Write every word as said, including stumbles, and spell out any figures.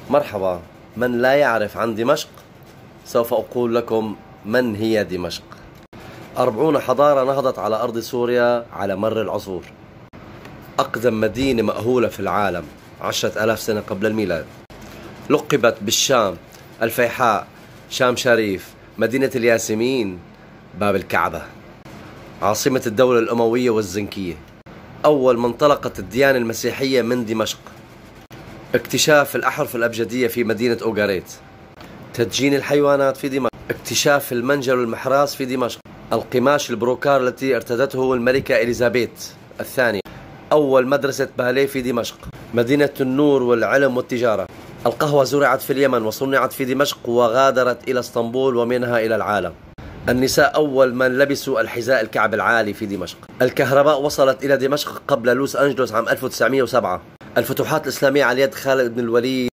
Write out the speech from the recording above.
مرحبا. من لا يعرف عن دمشق سوف أقول لكم من هي دمشق. أربعون حضارة نهضت على أرض سوريا على مر العصور. أقدم مدينة مأهولة في العالم عشرة آلاف سنة قبل الميلاد. لقبت بالشام، الفيحاء، شام شريف، مدينة الياسمين، باب الكعبة، عاصمة الدولة الأموية والزنكية. أول ما انطلقت الديانة المسيحية من دمشق. اكتشاف الأحرف الأبجدية في مدينة أوغاريت. تدجين الحيوانات في دمشق. اكتشاف المنجل والمحراس في دمشق. القماش البروكار التي ارتدته الملكة إليزابيث الثانية. أول مدرسة باليه في دمشق. مدينة النور والعلم والتجارة. القهوة زرعت في اليمن وصنعت في دمشق وغادرت إلى اسطنبول ومنها إلى العالم. النساء أول من لبسوا الحذاء الكعب العالي في دمشق. الكهرباء وصلت إلى دمشق قبل لوس أنجلوس عام ألف وتسعمئة وسبعة. الفتوحات الإسلامية على يد خالد بن الوليد